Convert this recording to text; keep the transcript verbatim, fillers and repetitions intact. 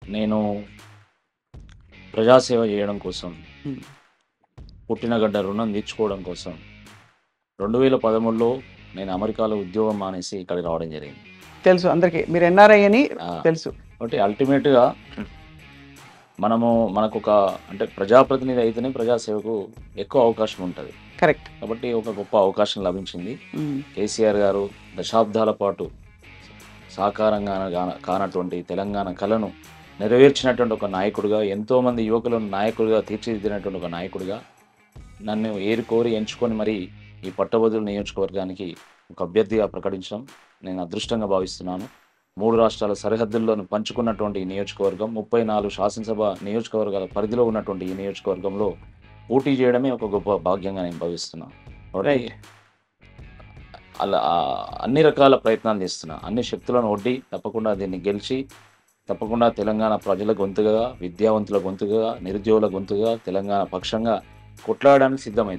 నేను ప్రజాసేవ చేయడం కోసం, హ్మ్. పుట్టిన గడ్డ రుణం తీర్చుకోవడం కోసం రెండు వేల పదమూడులో నేను అమెరికాలో ఉద్యోగం మానేసి ఇక్కడికి రావడం జరిగింది. తెలుసు అందరికీ. మీరు ఎన్ఆర్ఐ అని ఆ! తెలుసు. కాబట్టి అల్టిమేట్‌గా మనము మనకొక అంటే ప్రజాప్రతినిధి అయితేనే ప్రజాసేవకు ఎక్కువ అవకాశం ఉంటది. కరెక్ట్. కాబట్టి ఒక గొప్ప అవకాశం లభించింది. హ్మ్. కేసీఆర్ గారు దశాబ్దాల పాటు సాకారంగా గాన కానటువంటి తెలంగాణ కలను నెరవేర్చినటువంటి ఒక నాయకుడిగా, ఎంతోమంది యువకులను నాయకుడిగా తీర్చిదిద్దినటువంటి ఒక నాయకుడిగా నన్ను ఏరికోరి ఎంచుకొని మరి ఈ పట్టభద్రుల నియోజకవర్గానికి ఒక అభ్యర్థిగా ప్రకటించడం నేను అదృష్టంగా భావిస్తున్నాను. మూడు రాష్ట్రాల సరిహద్దులను పంచుకున్నటువంటి ఈ నియోజకవర్గం, ముప్పై నాలుగు శాసనసభ నియోజకవర్గాల పరిధిలో ఉన్నటువంటి ఈ నియోజకవర్గంలో పోటీ చేయడమే ఒక గొప్ప భాగ్యంగా నేను భావిస్తున్నాను. కాబట్టి రైట్. అలా ఆహ్, అన్ని రకాల ప్రయత్నాలు చేస్తున్నా. అన్ని శక్తులను ఒడ్డి తప్పకుండా దీన్ని గెలిచి, తప్పకుండా తెలంగాణ ప్రజల గొంతుగా, విద్యావంతుల గొంతుగా, నిరుద్యోగుల గొంతుగా, తెలంగాణ పక్షంగా కొట్లాడడానికి సిద్ధమైతున్నా.